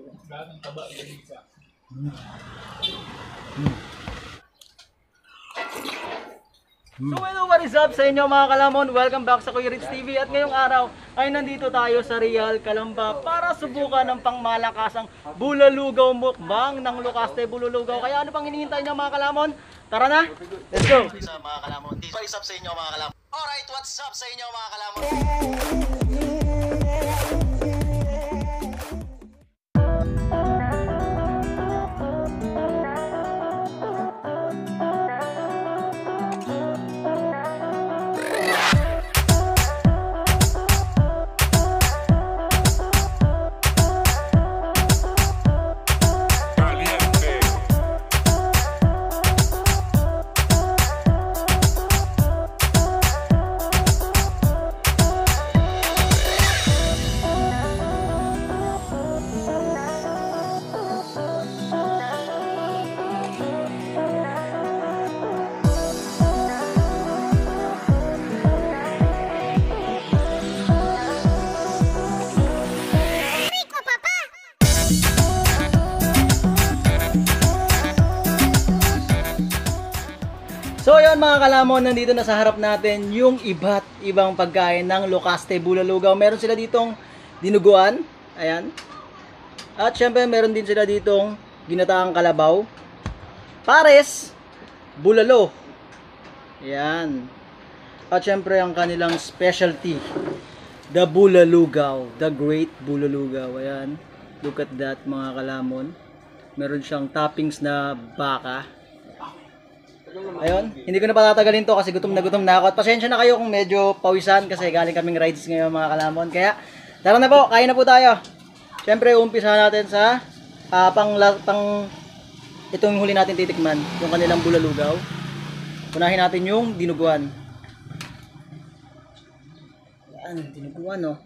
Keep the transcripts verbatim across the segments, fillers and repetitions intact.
Mm. Mm. So hello, what is up sa inyo mga kalamon? Welcome back sa Kuya Ritz T V. At ngayong araw ay nandito tayo sa Real Calamba para subukan ng pangmalakasang bulalugaw mukbang ng Locaste Bululugaw. Kaya ano pang hinihintay niyo mga kalamon? Tara na! Let's go! What is up mga kalamon? What is up sa inyo mga kalamon? Alright, what's up sa inyo mga kalamon? So yun mga kalamon, nandito na sa harap natin yung iba't ibang pagkain ng Locaste Bululugaw. Meron sila ditong dinuguan, ayan. At syempre meron din sila ditong ginataang kalabaw, pares, bulalo, ayan. At syempre ang kanilang specialty, the Bululugaw, the Great Bululugaw, ayan. Look at that mga kalamon. Meron siyang toppings na baka. Ayun, hindi ko na patatagalin to kasi gutom na gutom na ako. At pasensya na kayo kung medyo pawisan kasi galing kaming rides ngayon mga kalamon. Kaya tara na po, kain na po tayo. Siyempre umpisa natin sa uh, pang, pang itong huli natin titikman, yung kanilang bulalugaw. Unahin natin yung dinuguan. Yan, dinuguan oh.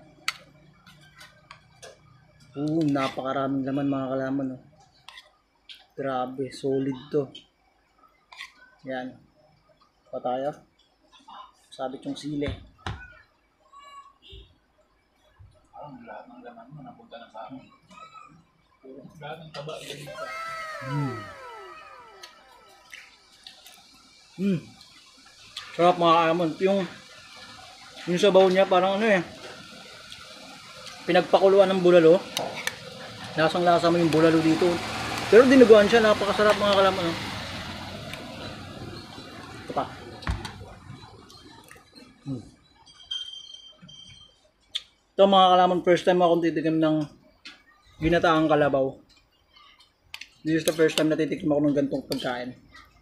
Oo, napakaraming laman mga kalamon oh. Grabe, solid to. Yan. Pa tayo. Sabit yung sili. Ang lahat ng laman mo napunta na sa amin. Lahat ng taba ganito. Mm. Mm. Sarap mga kalamon. Yung yung sabaw niya parang ano eh. Pinagpakuluan ng bulalo. Lasang lasa mo yung bulalo dito. Pero dinuguan siya, napakasarap mga kalamon. No? Pa. Hmm. Ito mga kalamon, first time akong titikim ng ginataang kalabaw. This is the first time na titikim ako ng ganitong pagkain.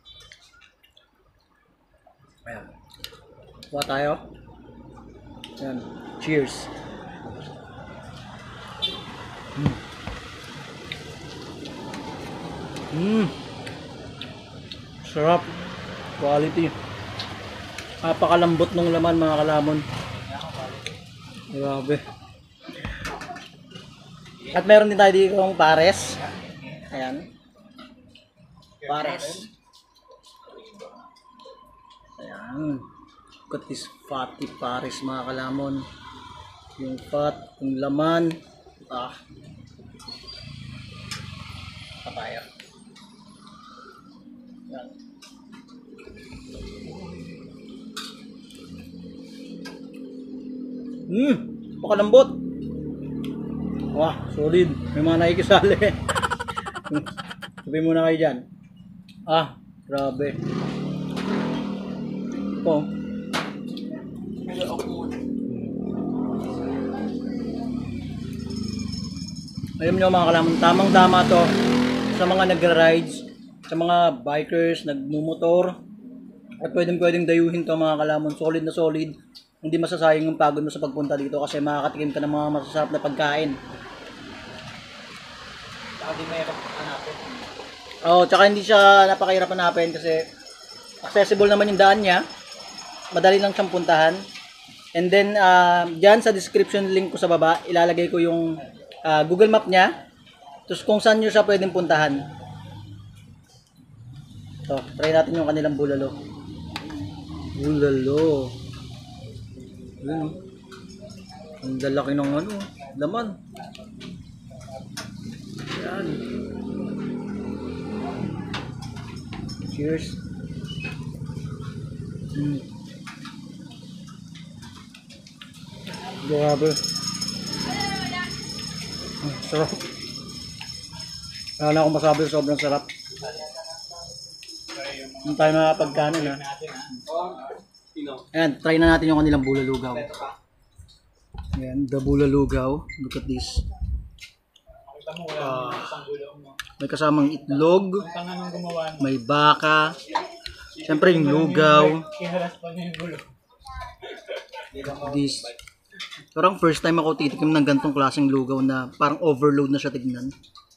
Ayan. Kuha tayo. Ayan. Cheers. Hmm. Hmm. Sarap. Quality. Napakalambot ng laman mga kalamon. Grabe. At meron din tayo dito yung pares. Ayan. Pares. Ayan. Look at this fatty pares mga kalamon. Yung fat, yung laman. Ah. Papaya. Ayan. Hmm, pakalambot. Wah, solid. May mga nakikisali. Sabi muna kayo dyan. Ah, grabe. Ito. Alam nyo mga kalamon, tamang tama to sa mga nagra-rides, sa mga bikers, nagmumotor. At pwedeng pwedeng dayuhin to mga kalamon. Solid na solid. Hindi masasayang yung pagod mo sa pagpunta dito kasi makakatikim ka ng mga masasarap na pagkain. Tsaka di mahirap hanapin. Oo, tsaka hindi siya napakahirap hanapin kasi accessible naman yung daan niya. Madali lang siyang puntahan. And then, uh, dyan sa description link ko sa baba, ilalagay ko yung uh, Google Map niya. Tapos kung saan nyo siya pwedeng puntahan. So, try natin yung kanilang bulalo. Bulalo. Ayan. Ang lalaki ng ano, laman. Cheers. Mm. Grabe. Mm, sarap. Wala na akong masabi, sobrang sarap. Yung tayo makapagkanan ha. Ayan, try na natin yung kanilang bulalugaw. Ayan, the bulalugaw. Look at this. Uh, may kasamang itlog. May baka. Siyempre yung lugaw. This. Parang first time ako titikim ng gantong klaseng lugaw na parang overload na siya tignan.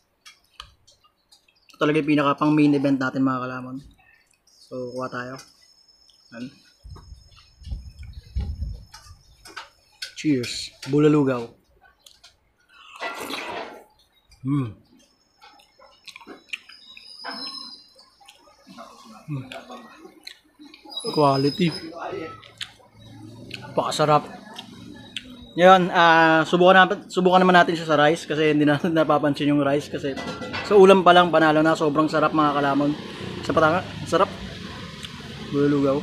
Ito talaga yung pinaka pang main event natin mga kalamon. So, kuha tayo. Ayan. Cheers. Bulalugaw. Mm. Mm. Quality. Pakasarap. Ngayon, uh, subukan, na, subukan naman natin siya sa rice kasi hindi natin napapansin yung rice kasi sa ulam pa lang panalo na. Sobrang sarap mga kalamon. Sa patanga, sarap. Bulalugaw.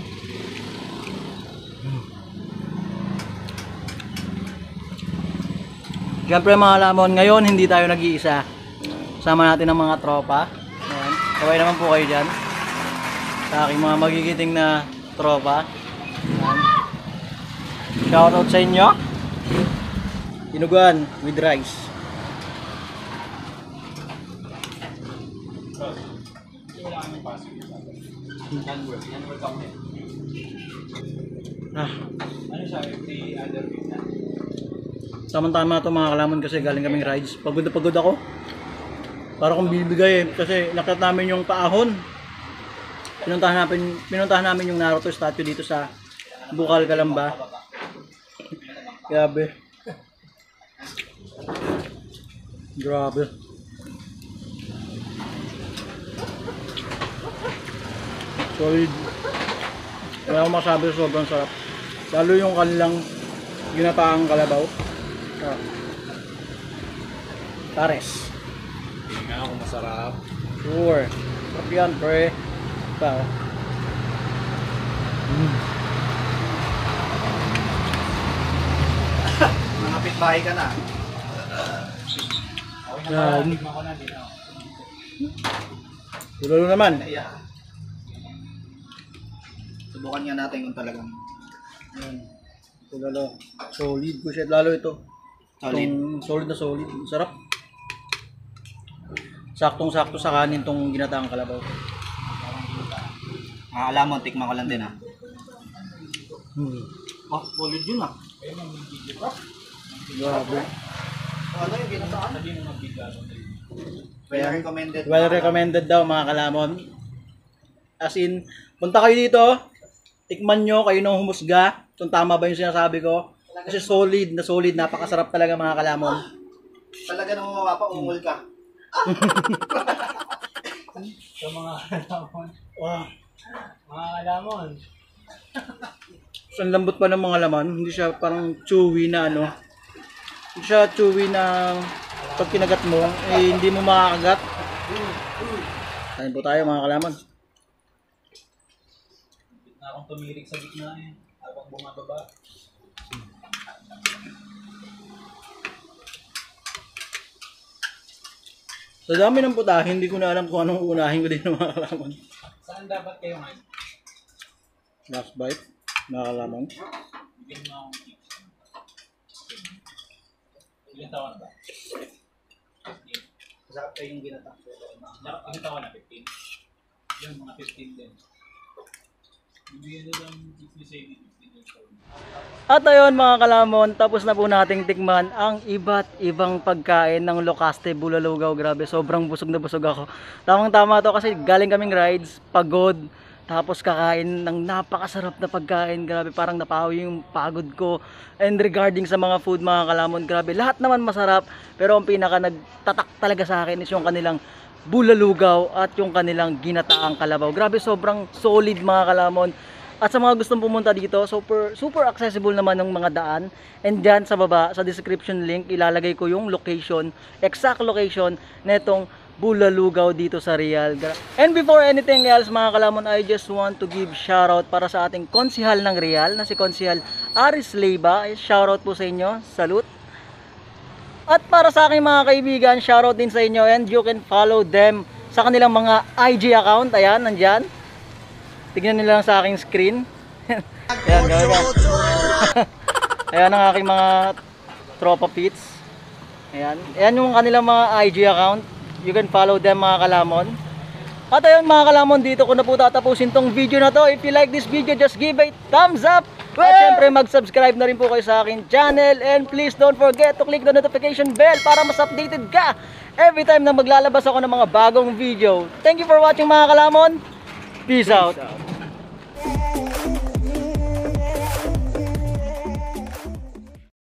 Siyempre mga kalamon, ngayon hindi tayo nag-iisa. Sama natin ang mga tropa. Ayan. Kaway naman po kayo dyan. Sa aking mga magigiting na tropa. Ayan. Shoutout sa inyo. Dinuguan with rice. Ah. Ano siya, the other week na? Tama-tama ito mga kalamon kasi galing kaming rides. Pagod na pagod ako. Para kong bibigay eh. Kasi nakita namin yung paahon. Pinuntahan namin, pinuntahan namin yung Naruto statue dito sa Bukal, Calamba. Grabe. Grabe. Solid. Wala akong masabi, sobrang sarap. Lalo yung kanilang ginataang kalabaw. Ah. Pares. Hindi nga ako masarap. Sure. Sarap yan, pre. Ito. Mm. Nangapit bahay ka na. Yan. Tulalo naman. Subukan nga natin kung talagang Yan. Tulalo. Solid ko siya. Lalo ito. solid. Itong solid na solid. Sarap. Saktong-sakto sa kanin tong ginataang kalabaw. Ah, alam mo, tikman ko lang din ha. Hmm. Oh, solid yun ah. Grabe. Ano yung ginataan? Well recommended. Well recommended daw mga kalamon. As in, punta kayo dito. Tikman nyo, kayo nang humusga. Kung tama ba yung sinasabi ko. Kasi solid na solid. Napakasarap talaga mga kalamon. Talaga nang mawapa, umul ka. Sa mga kalamon. Wow. Mga kalamon. So, ang lambot pa ng mga laman. Hindi siya parang chewy na ano. Hindi siya chewy na pag kinagat mo, eh, hindi mo makakagat. Kain po tayo mga kalamon. Na akong tumirik sa gitna eh. Habang bumababa. Sa dami ng putahe, hindi ko na alam kung anong unahin ko din ng mga kalamon. Saan dapat kayo ngayon? Last bite, mga kalamon. Bigyan mo akong tips. Ilan taon ba? fifteen. Masarap kayo yung ginatang. Ilan taon na? fifteen? Yung mga fifteen din. Bibigyan nila ng tips ni Sadie. fifteen years old. At ayun mga kalamon, tapos na po nating tikman ang iba't ibang pagkain ng Locaste Bulalugaw. Grabe, sobrang busog na busog ako. Tamang tama to kasi galing kaming rides, pagod, tapos kakain ng napakasarap na pagkain. Grabe, parang napawi yung pagod ko. And regarding sa mga food mga kalamon, grabe, lahat naman masarap. Pero ang pinaka nagtatak talaga sa akin is yung kanilang bulalugaw at yung kanilang ginataang kalabaw. Grabe, sobrang solid mga kalamon. At sa mga gustong pumunta dito, super super accessible naman ng mga daan. And dyan sa baba, sa description link, ilalagay ko yung location, exact location netong Bulalugaw dito sa Real. And before anything else mga kalamon, I just want to give shoutout para sa ating konsihal ng Real na si Konsihal Aris Leiva. Shoutout po sa inyo. Salute. At para sa aking mga kaibigan, shoutout din sa inyo, and you can follow them sa kanilang mga I G account. Ayan, nandyan. Tignan nila lang sa aking screen. Ayan, gawin. Ayan ang aking mga tropa pits. Ayan. Ayan yung kanilang mga I G account. You can follow them mga kalamon. At ayun mga kalamon, dito ko na po tatapusin tong video na to. If you like this video, just give a thumbs up. At syempre mag-subscribe na rin po kayo sa akin channel. And please don't forget to click the notification bell para mas updated ka every time na maglalabas ako ng mga bagong video. Thank you for watching mga kalamon. Peace out.